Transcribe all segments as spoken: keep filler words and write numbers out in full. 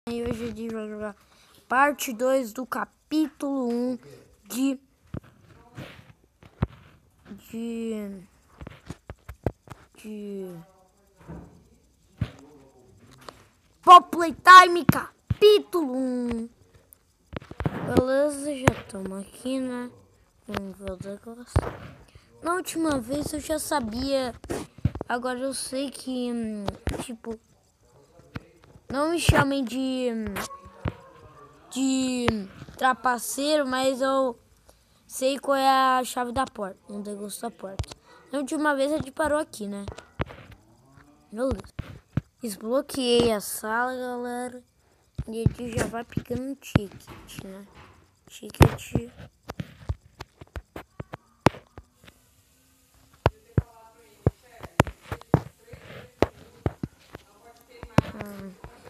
E hoje a gente vai jogar parte dois do capítulo um de... De... De... Pop Playtime capítulo um. Beleza, já estamos aqui, né? Vamos ver o negócio. Na última vez eu já sabia. Agora eu sei que, tipo... Não me chamem de... De trapaceiro, mas eu sei qual é a chave da porta. Um negócio da porta. Na última vez a gente parou aqui, né? Beleza. Desbloqueei a sala, galera. E a gente já vai pegando um ticket, né? Ticket. Hum.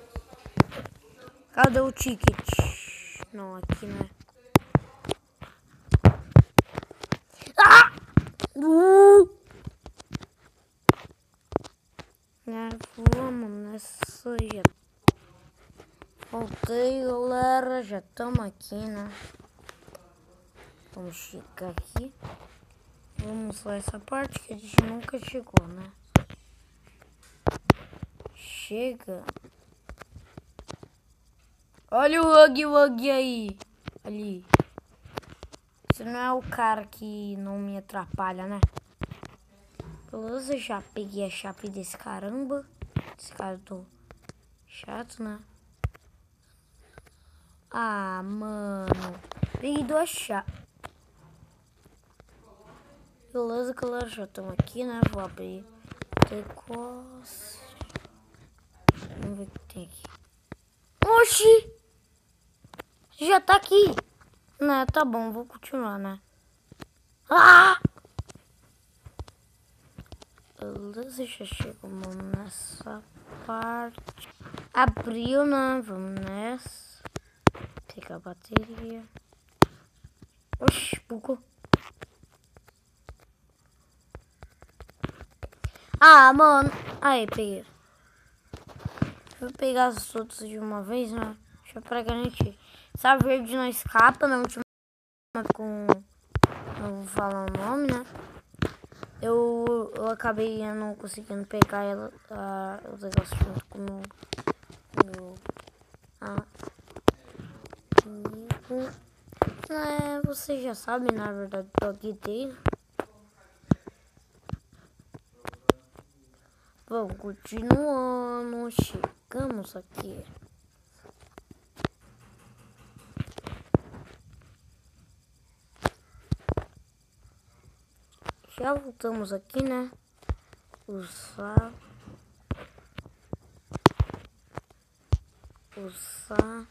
Cadê o ticket? Não, aqui, né? Ah! Uh! É, vamos nessa já. Voltei, galera. Já estamos aqui, né? Vamos chegar aqui. Vamos lá essa parte que a gente nunca chegou, né? Chega. Olha o Hug Wug aí. Ali. Você não é o cara que não me atrapalha, né? Beleza, já peguei a chave desse caramba. Esse cara do chato, né? Ah, mano. Peguei duas chaves. Beleza, galera. Já estamos aqui, né? Vou abrir. Decosse. Vamos ver o que tem aqui. Oxi! Já tá aqui. Né, tá bom. Vou continuar, né? Ah! Beleza, já chegamos nessa parte. Abriu, né? Vamos nessa. Pegar a bateria. Oxi, bugou. Ah, mano. Aí, peguei. Deixa eu pegar as outras de uma vez, né? Deixa eu pra garantir. Essa verde não escapa na última com... Não vou falar o nome, né? Eu, eu acabei não conseguindo pegar ela, a, o negócio junto com o meu... meu amigo. É, você já sabe, na verdade, Dog Day. Vamos continuando. Chegamos aqui. Já voltamos aqui, né? Usar. Usar.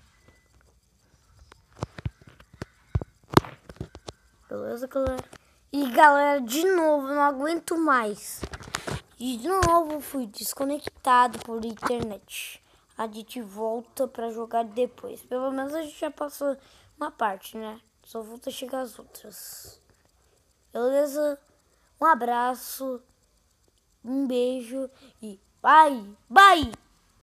Beleza, galera? E galera, de novo, não aguento mais. E de novo fui desconectado por internet. A gente volta pra jogar depois. Pelo menos a gente já passou uma parte, né? Só volta a chegar as outras. Beleza? Um abraço. Um beijo e bye, bye!